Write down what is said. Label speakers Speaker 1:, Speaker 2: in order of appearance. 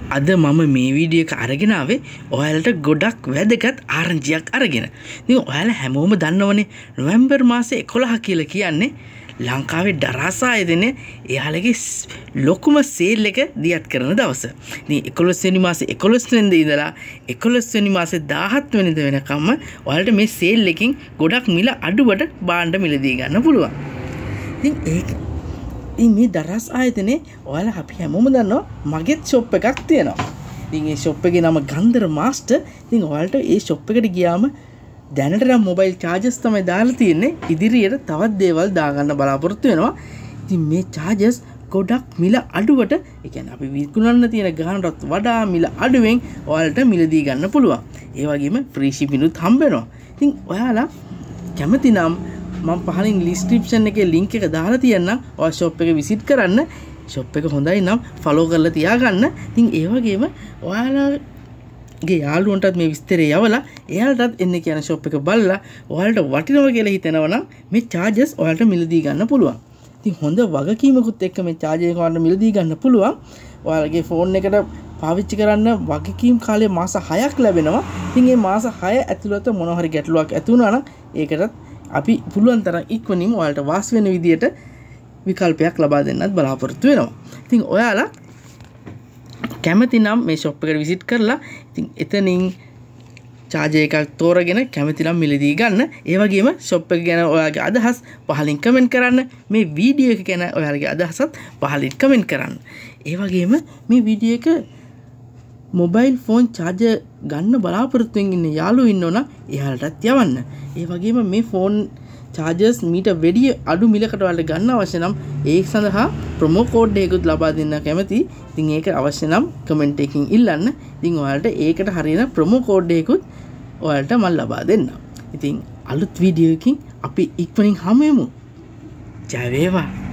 Speaker 1: අද මම මේ වීඩියෝ එක අරගෙන ආවේ ඔයාලට ගොඩක් වැදගත් ආරංචියක් අරගෙන. ඉතින් ඔයාලා හැමෝම දන්නවනේ නොවැම්බර් මාසේ 11 කියලා කියන්නේ ලංකාවේ දරාස ආයතනයේ එයාලගේ ලොකුම සේල් එක දියත් කරන දවස. ඉතින් 11 වෙනි මාසේ 11 වෙනිදා ඉඳලා 11 වෙනි මාසේ 17 වෙනිදා වෙනකම්ම ඔයාලට මේ සේල් එකකින් ගොඩක් මිල අඩුවට භාණ්ඩ මිලදී ගන්න පුළුවන්. ඉතින් මේ දරස් ආයතනයේ ඔයාලා අපි හැමෝම දන්නවා මගෙත් ෂොප් එකක් තියෙනවා. ඉතින් මේ ෂොප් එකේ නම ගන්ධර මාස්ටර්. ඉතින් ඔයාලට මේ ෂොප් එකට ගියාම දැනට නම් මොබයිල් chargers තමයි දාලා තියෙන්නේ. ඉදිරියට තවත් දේවල් දාගන්න බලාපොරොත්තු වෙනවා. ඉතින් මේ chargers ගොඩක් මිල අඩුවට, ඒ කියන්නේ අපි විකුණන්න තියෙන ගානටත් වඩා මිල අඩුවෙන් ඔයාලට මිලදී ගන්න පුළුවන්. ඒ වගේම free shipping උත් හම්බ වෙනවා. ඉතින් ඔයාලා කැමති නම් මම පහලින් ඩිස්ක්‍රිප්ෂන් එකේ link එක දාලා තියන්නම්. ඔයා shop එක visit කරන්න. shop එක හොඳයි නම් follow කරලා තියාගන්න. ඉතින් ඒ වගේම ඔයාලගේ යාළුවන්ටත් මේ විස්තරය යවලා එයාලටත් එන්න කියන shop එක බලලා ඔයාලට වටිනවා කියලා හිතනවා නම් මේ charges ඔයාලට මිලදී ගන්න පුළුවන්. ඉතින් හොඳ වගකීමකුත් එක්ක මේ charger එක ඔයාලට මිලදී ගන්න පුළුවන්. ඔයාලගේ phone එකට පාවිච්චි කරන්න වගකීම් කාලය මාස 6ක් ලැබෙනවා. ඉතින් මේ මාස 6 ඇතුළත මොන හරි ගැටලුවක් ඇති වුණා නම් ඒකටත් අපි පුළුවන් තරම් ඉක්මනින්ම ඔයාලට වාසි වෙන විදියට විකල්පයක් ලබා දෙන්නත් බලාපොරොත්තු වෙනවා. ඉතින් ඔයාලා කැමති නම් මේ shop එකට visit කරලා ඉතින් එතනින් charger එකක් තෝරගෙන කැමති නම් මිලදී ගන්න. ඒ වගේම shop එක ගැන ඔයාලගේ අදහස් පහලින් කමෙන්ට් කරන්න. මේ වීඩියෝ එක ගැන ඔයාලගේ අදහසත් පහලින් කමෙන්ට් කරන්න. ඒ වගේම මේ වීඩියෝ එක මොබයිල් ෆෝන් charger ගන්න බලාපොරොත්තුෙන් ඉන්න යාළුවෝ ඉන්නවනම් එයාලටත් යවන්න. ඒ වගේම මේ ෆෝන් chargers මීට වැඩි අඩු මිලකට ඔයාලට ගන්න අවශ්‍ය නම් ඒක සඳහා ප්‍රොමෝ කෝඩ් එකකුත් ලබා දෙන්න කැමතියි. ඉතින් ඒක අවශ්‍ය නම් කමෙන්ට් එකකින් ඉල්ලන්න. ඉතින් ඔයාලට ඒකට හරියන ප්‍රොමෝ කෝඩ් එකකුත් ඔයාලට මම ලබා දෙන්නම්. ඉතින් අලුත් වීඩියෝ එකකින් අපි ඉක්මනින් හමු වෙමු. ජය වේවා.